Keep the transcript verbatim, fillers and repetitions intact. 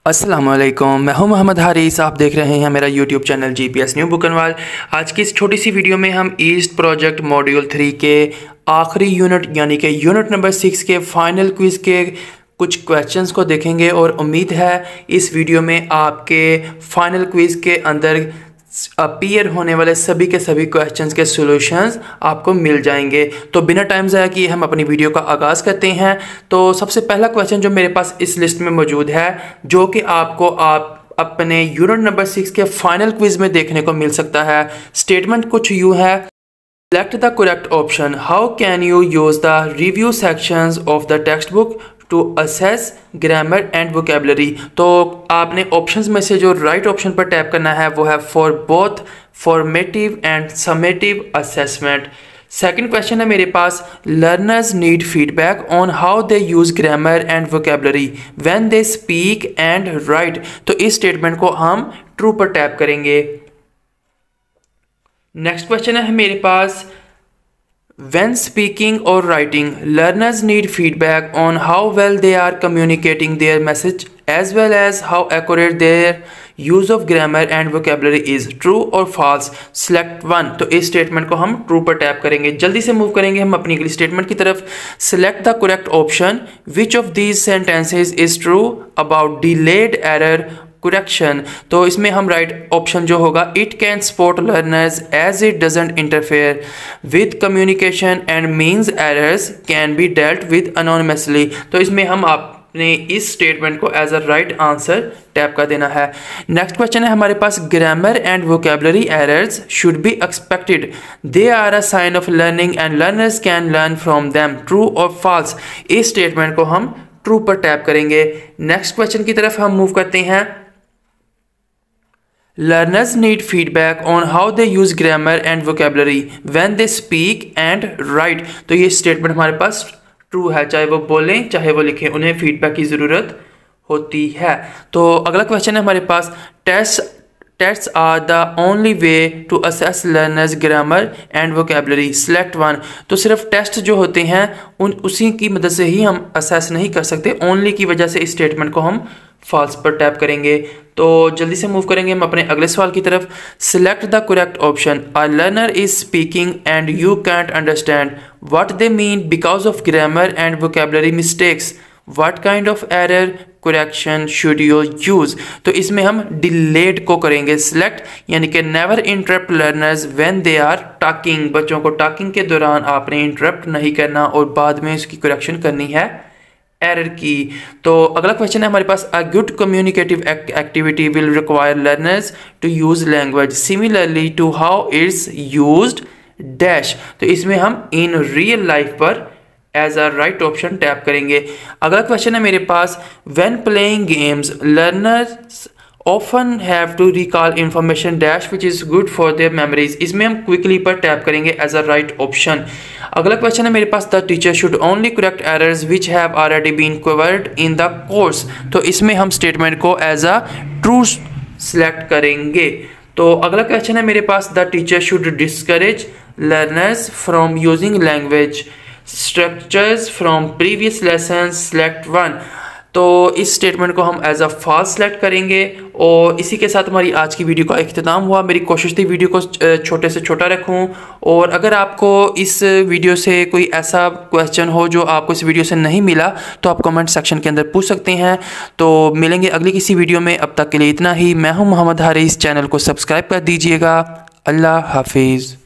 अस्सलाम वालेकुम, मैं हूं मोहम्मद हारिस। आप देख रहे हैं मेरा YouTube channel G P S new बुकनवाल। आज की इस छोटी सी वीडियो में हम ईस्ट प्रोजेक्ट मॉड्यूल थ्री के आखिरी यूनिट यानी कि यूनिट नंबर सिक्स के फाइनल क्विज़ के कुछ क्वेश्चंस को देखेंगे और उम्मीद है इस वीडियो में आपके फाइनल क्विज़ के अंदर अपीयर होने वाले सभी के सभी क्वेश्चंस के सॉल्यूशंस आपको मिल जाएंगे। तो बिना टाइम ज़ाया किए हम अपनी वीडियो का आगाज़ करते हैं। तो सबसे पहला क्वेश्चन जो मेरे पास इस लिस्ट में मौजूद है, जो कि आपको आप अपने यूनिट नंबर सिक्स के फाइनल क्विज़ में देखने को मिल सकता है। स्टेटमेंट कुछ यूँ है: select the correct option, how can you use the review sections of the text book to assess grammar and vocabulary. तो आपने ऑप्शंस में से जो राइट ऑप्शन पर टैप करना है वो है for both formative and summative assessment. Second question है मेरे पास: learners need feedback on how they use grammar and vocabulary when they speak and write. तो इस स्टेटमेंट को हम ट्रू पर टैप करेंगे। नेक्स्ट क्वेश्चन है मेरे पास: When speaking or writing, learners need feedback on how well they are communicating their message as well as how accurate their use of grammar and vocabulary is. True or false? Select one. तो इस statement को हम true पर tap करेंगे। जल्दी से move करेंगे हम अपनी अगली स्टेटमेंट की तरफ। Select the correct option. Which of these sentences is true about delayed error correction. तो इसमें हम राइट ऑप्शन जो होगा, it can support learners as it doesn't interfere with communication and means errors can be dealt with anonymously. तो इसमें हम आपने इस स्टेटमेंट को as a right answer tap कर देना है। नेक्स्ट क्वेश्चन है हमारे पास: grammar and vocabulary errors should be expected, they are a sign of learning and learners can learn from them. True और फॉल्स? इस स्टेटमेंट को हम ट्रू पर टैप करेंगे। नेक्स्ट क्वेश्चन की तरफ हम मूव करते हैं। Learners need feedback on how they use grammar and vocabulary when they speak and write। तो ये स्टेटमेंट हमारे पास ट्रू है, चाहे वो बोलें चाहे वो लिखें, उन्हें फीडबैक की ज़रूरत होती है। तो अगला क्वेश्चन है हमारे पास: test tests are the only way to assess learners grammar and vocabulary. Select one. तो सिर्फ टेस्ट जो होते हैं उन उसी की मदद से ही हम असेस नहीं कर सकते, ओनली की वजह से इस स्टेटमेंट को हम फॉल्स पर टैप करेंगे। तो जल्दी से मूव करेंगे हम अपने अगले सवाल की तरफ। Select the correct option, a learner is speaking and you can't understand what they mean because of grammar and vocabulary mistakes, what kind of error correction should you use. तो इसमें हम डिलेड को करेंगे सिलेक्ट, यानी कि never interrupt learners when they are talking. बच्चों को talking के दौरान आपने इंटरप्ट नहीं करना और बाद में इसकी करेक्शन करनी है एरर की। तो अगला क्वेश्चन है हमारे पास: a good communicative activity will require learners to use language similarly to how it's used dash. तो इसमें हम इन रियल लाइफ पर as a right option tap करेंगे। अगला क्वेश्चन है मेरे पास: when playing games learners often have to recall information dash which is good for their memories। इसमें हम क्विकली पर टैप करेंगे एज अ राइट ऑप्शन। अगला क्वेश्चन है मेरे पास: the teacher should only correct errors which have already been covered in the course. तो इसमें हम स्टेटमेंट को एज अ ट्रू सिलेक्ट करेंगे। तो अगला क्वेश्चन है मेरे पास: the teacher should discourage learners from using language structures from previous lesson. Select one. तो इस स्टेटमेंट को हम एज अ फॉल्स सेलेक्ट करेंगे। और इसी के साथ हमारी आज की वीडियो का इख्तिताम हुआ। मेरी कोशिश थी वीडियो को छोटे से छोटा रखूं, और अगर आपको इस वीडियो से कोई ऐसा क्वेश्चन हो जो आपको इस वीडियो से नहीं मिला तो आप कमेंट सेक्शन के अंदर पूछ सकते हैं। तो मिलेंगे अगली किसी वीडियो में, अब तक के लिए इतना ही। मैं हूं मोहम्मद हारिस, चैनल को सब्सक्राइब कर दीजिएगा। अल्लाह हाफिज़।